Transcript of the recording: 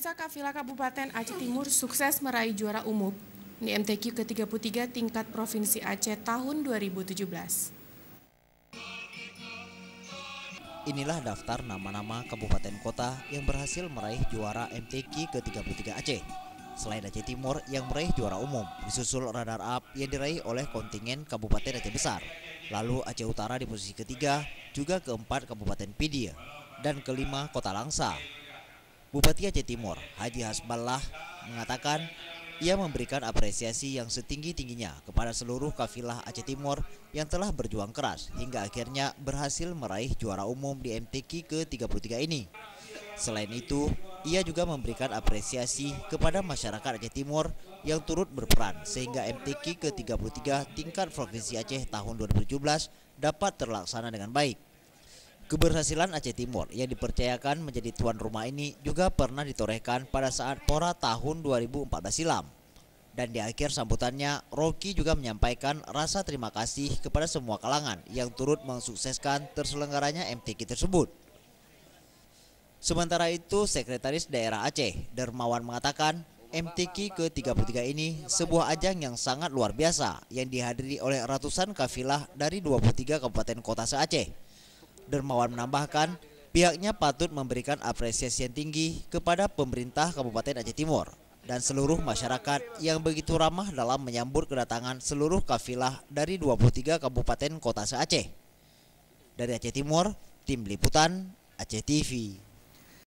Pemirsa, Kafilah Kabupaten Aceh Timur sukses meraih juara umum di MTQ ke-33 tingkat Provinsi Aceh tahun 2017. Inilah daftar nama-nama kabupaten kota yang berhasil meraih juara MTQ ke-33 Aceh. Selain Aceh Timur yang meraih juara umum, disusul runner up yang diraih oleh kontingen Kabupaten Aceh Besar. Lalu Aceh Utara di posisi ketiga, juga keempat Kabupaten Pidia, dan kelima Kota Langsa. Bupati Aceh Timur, Haji Hasballah, mengatakan ia memberikan apresiasi yang setinggi-tingginya kepada seluruh kafilah Aceh Timur yang telah berjuang keras hingga akhirnya berhasil meraih juara umum di MTQ ke-33 ini. Selain itu, ia juga memberikan apresiasi kepada masyarakat Aceh Timur yang turut berperan sehingga MTQ ke-33 tingkat Provinsi Aceh tahun 2017 dapat terlaksana dengan baik. Keberhasilan Aceh Timur yang dipercayakan menjadi tuan rumah ini juga pernah ditorehkan pada saat Pora tahun 2014 silam. Dan di akhir sambutannya, Rocky juga menyampaikan rasa terima kasih kepada semua kalangan yang turut mensukseskan terselenggaranya MTQ tersebut. Sementara itu, Sekretaris Daerah Aceh, Dermawan, mengatakan MTQ ke-33 ini sebuah ajang yang sangat luar biasa yang dihadiri oleh ratusan kafilah dari 23 kabupaten kota se-Aceh. Dermawan menambahkan, pihaknya patut memberikan apresiasi yang tinggi kepada pemerintah Kabupaten Aceh Timur dan seluruh masyarakat yang begitu ramah dalam menyambut kedatangan seluruh kafilah dari 23 kabupaten kota se-Aceh. Dari Aceh Timur, Tim Liputan Aceh TV.